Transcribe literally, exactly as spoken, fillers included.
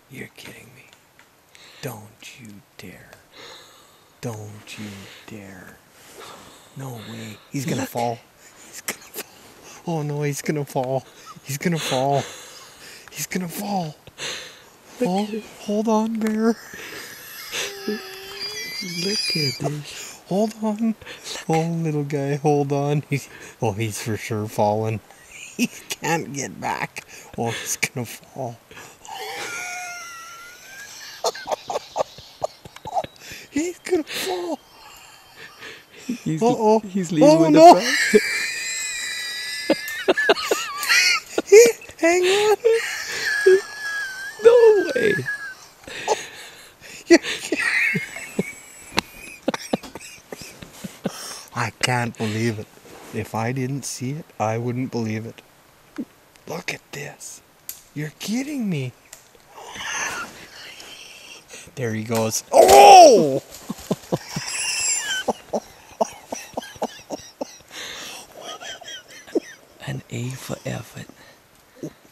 You're kidding me. Don't you dare. Don't you dare. No way. He's gonna fall. He's gonna fall. Oh no, he's gonna fall. He's gonna fall. He's gonna fall. Oh, hold on, bear. Look at this. Hold on. Oh, little guy, hold on. He's, oh, he's for sure falling. He can't get back. Oh, he's gonna fall. He's gonna fall. He's, Uh-oh. he's leading Oh, with no. the front. Hang on. No way. I can't believe it. If I didn't see it, I wouldn't believe it. Look at this. You're kidding me. There he goes. Oh! An A for effort.